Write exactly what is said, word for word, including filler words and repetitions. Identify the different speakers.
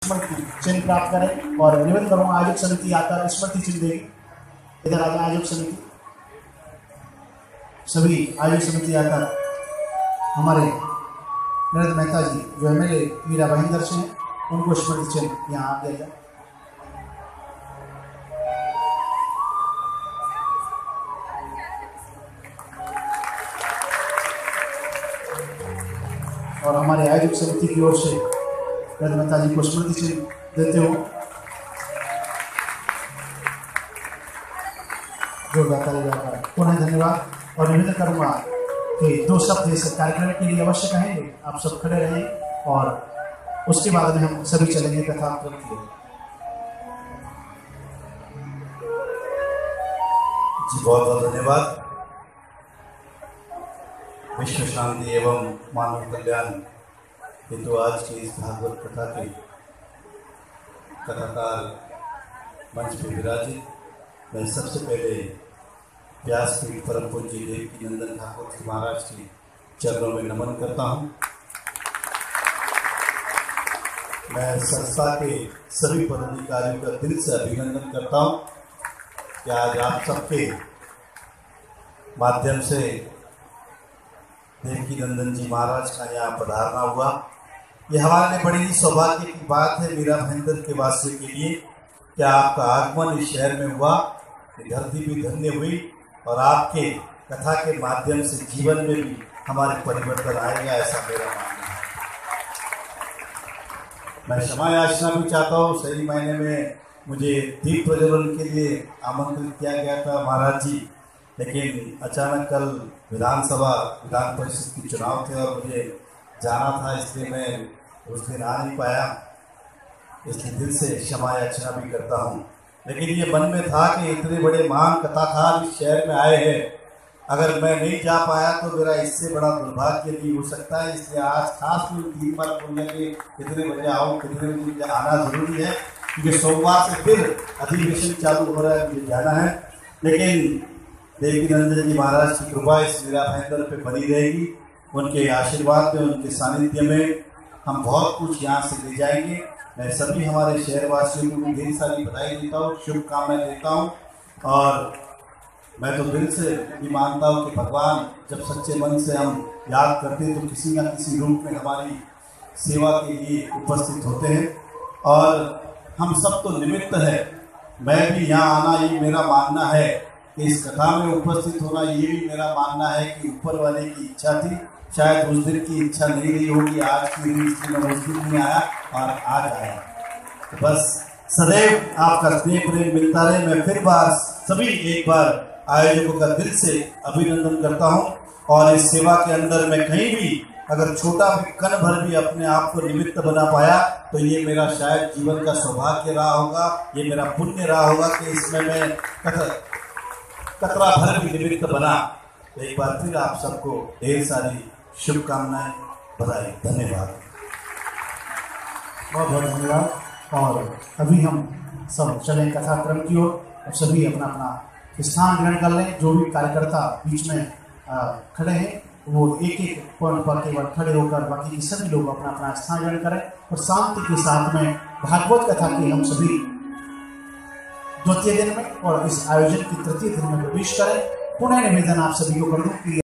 Speaker 1: स्मृति चिन्ह प्राप्त करें और निवेदन करूँगा आयोजक समिति आकर स्मृति चिन्ह देगी। इधर आ जाए आयोजक समिति, सभी आयोजक समिति आकर हमारे नरेंद्र मेहता जी जो M L A Mira Bhayandar से हैं उनको स्मृति चिन्ह यहाँ आ दिया जाए। और हमारे आयोजक समिति की ओर से नरेंद्र मेहता जी को स्मृति चिन्ह देते हो जोरदार तालियां। पुनः धन्यवाद और निवेदन करूंगा कि दो शब्द इस कार्यक्रम के लिए अवश्य कहेंगे। आप सब खड़े रहें और उसके बाद में हम सभी चलेंगे कथाक्रम की ओर।
Speaker 2: जी बहुत बहुत धन्यवाद। विश्व शांति एवं मानव कल्याण हेतु आज की इस भागवत कथा के कथाकार मंच पर विराजित, मैं सबसे पहले व्यासपीठ परम पूज्य देवकी नंदन ठाकुर जी महाराज के चरणों में नमन करता हूँ। मैं संस्था के सभी पदाधिकारियों का दिल से अभिनंदन करता हूँ कि आज आप सबके माध्यम से देवकी नंदन जी महाराज का यहाँ पधारना हुआ। यह हमारे लिए बड़ी ही सौभाग्य की बात है मीरा भाईंदर के वासियों के लिए कि आपका आगमन इस शहर में हुआ, कि धरती भी धन्य हुई और आपके कथा के माध्यम से जीवन में भी हमारे परिवर्तन आएगा, ऐसा मेरा मानना है। मैं क्षमा याचना भी चाहता हूँ। सही महीने में मुझे दीप प्रज्वलन के लिए आमंत्रित किया गया था महाराज जी, लेकिन अचानक कल विधानसभा विधान परिषद के चुनाव थे और मुझे जाना था, इसलिए मैं उस दिन आ नहीं पाया। इसलिए दिल से क्षमा याचना भी करता हूँ। लेकिन ये मन में था कि इतने बड़े महान कथाकार इस शहर में आए हैं, अगर मैं नहीं जा पाया तो मेरा इससे बड़ा दुर्भाग्य नहीं हो सकता है। इसलिए आज खास रूप तीन बार बोलने के कितने बजे आओ कितने बजे आना जरूरी है, क्योंकि सोमवार से फिर अधिवेशन चालू हो रहा है, मुझे जाना है। लेकिन देवकी नंदन जी महाराज की कृपा इस मीरा भाईंदर पे बनी रहेगी। उनके आशीर्वाद में, उनके सानिध्य में हम बहुत कुछ यहाँ से ले जाएंगे। मैं सभी हमारे शहरवासियों को भी ढेर सारी बधाई देता हूँ, शुभकामनाएं देता हूँ। और मैं तो दिल से भी मानता हूँ कि भगवान जब सच्चे मन से हम याद करते हैं तो किसी न किसी रूप में हमारी सेवा के लिए उपस्थित होते हैं और हम सब तो निमित्त है। मैं भी यहाँ आना ये मेरा मानना है कि इस कथा में उपस्थित होना ये भी मेरा मानना है कि ऊपर वाले की इच्छा थी। शायद उस दिन की इच्छा नहीं रही होगी आज की दिन, इसलिए मैं उस दिन नहीं आया और आज आया। तो बस सदैव आपका स्नेह प्रेम मिलता रहे। मैं फिर बार सभी एक बार आयोजकों का दिल से अभिनंदन करता हूं और इस सेवा के अंदर मैं कहीं भी अगर छोटा भी कण भर भी अपने आप को निमित्त बना पाया तो ये मेरा शायद जीवन का सौभाग्य रहा होगा, ये मेरा पुण्य रहा होगा कि इसमें मैं कतरा भर भी निमित्त बना। तो एक बार फिर आप सबको ढेर सारी शुभकामनाएं, बधाई, धन्यवाद।
Speaker 1: बहुत बहुत धन्यवाद। और अभी हम सब चलें कथाक्रम की ओर और सभी अपना अपना स्थान ग्रहण कर लें। जो भी कार्यकर्ता बीच में आ, खड़े हैं वो एक एक पॉइंट पर केवल खड़े होकर बाकी के सभी लोग अपना अपना स्थान ग्रहण करें और शांति के साथ में भागवत कथा की हम सभी द्वितीय दिन में और इस आयोजन की तृतीय दिन में प्रवेश करें। पुनः निवेदन आप सभी को कर दूं कि